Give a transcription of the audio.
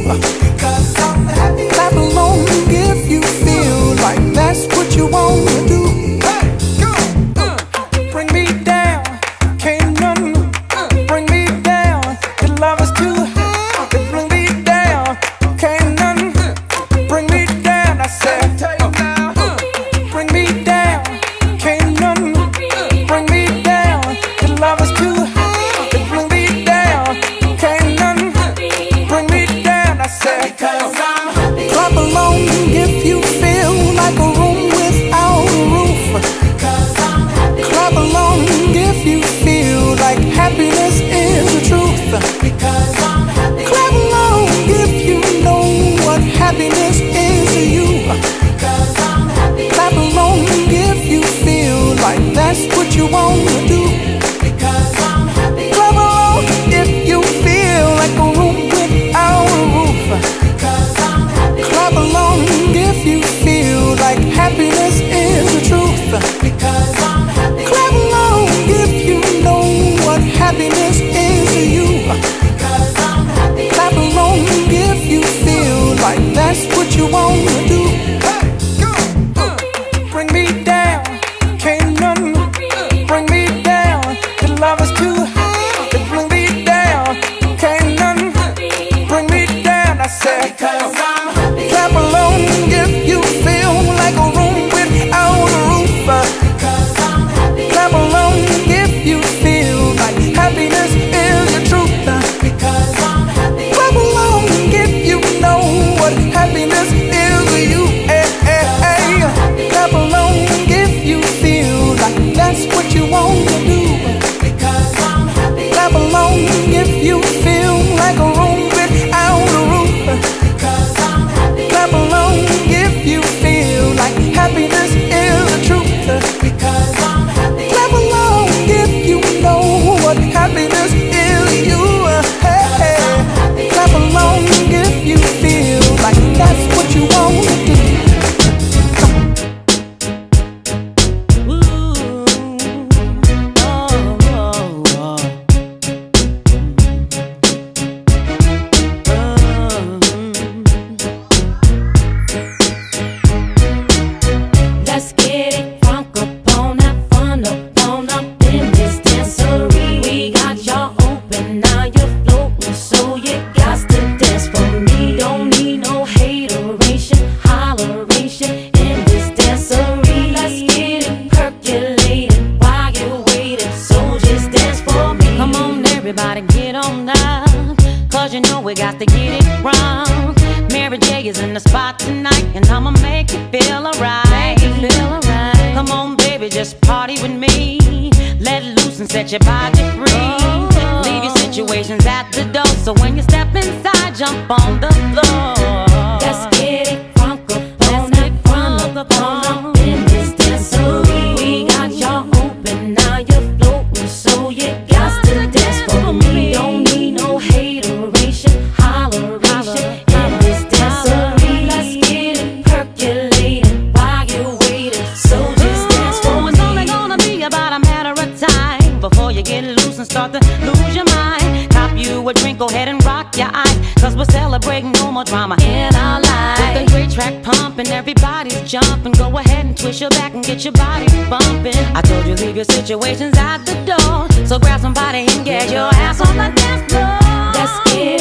Because I'm happy. Clap along if you feel like that's what you want to do. Hey, go. Bring me down, can't none bring me down. Your love is too high, bring me down, can't none bring me down. I said, bring me down, can't none bring me down. Your love is too high, bring me down, can't none bring me down. I said, because I'm happy. Clap along if you feel like a room without a roof. Because I'm happy. Clap along if you feel like happiness is the truth. Because I'm happy. Clap along if you know what happiness is to you. Because I'm happy. Clap along if you feel like that's what you want to do. Because I'm happy. Clap along if you feel like a room without a roof. Because I'm happy. Clap along if you feel like happiness is the truth. Because I'm happy. Clap along if you know what happiness is to you. Because I'm happy. Clap along if you feel like that's what you want to do. Hey, go. Bring me down, can't none bring me down. Your love is too high, bring me down, can't none bring me down. I said, because I'm happy. Clap along if you feel like a room without a roof. Because I'm happy. Clap along if you feel like happiness is the truth. Because I'm happy. Clap along if you know what happiness is to you. Hey, hey, hey. Clap along if you feel like that's what you want to do. Because I'm happy. Clap along if you feel like a room without a roof. Because I'm happy. Clap along if you feel like happiness is the truth. Because I'm happy. Clap along if you know what happiness is to you. Hey, hey. Clap along if you feel like that's what you want to do. Let's get it crunk up on that fun up in this dancery. We got y'all open, now you're floating, so you got to dance for me. Don't need no hateration, holleration in this dancery. Let's get it percolating while you're waiting, so just dance for me. Come on everybody, get on up, cause you know we got to get it wrong. Mary J is in the spot tonight, and I'ma make you feel alright. Come on, baby, just party with me. Let loose and set your body free. Leave your situations at the door, so when you step inside, jump on the floor. Let's get it crunk up on that front up in this dancery. We got y'all open, now you're floating, so you got to dance for me. Don't need no hateration, holleration in this dancery. Let's get it percolating while you're waiting, so just dance for me. It's only gonna be about a matter of time before you get loose and start to lose your mind. Cop you a drink, go ahead and rock your eyes, cause we're celebrating no more drama in our lives. With a great track pumping, everybody's jumping. Go ahead and twist your back and get your body bumping. I told you leave your situations at the door, so grab somebody and get your ass on the dance floor. Let's get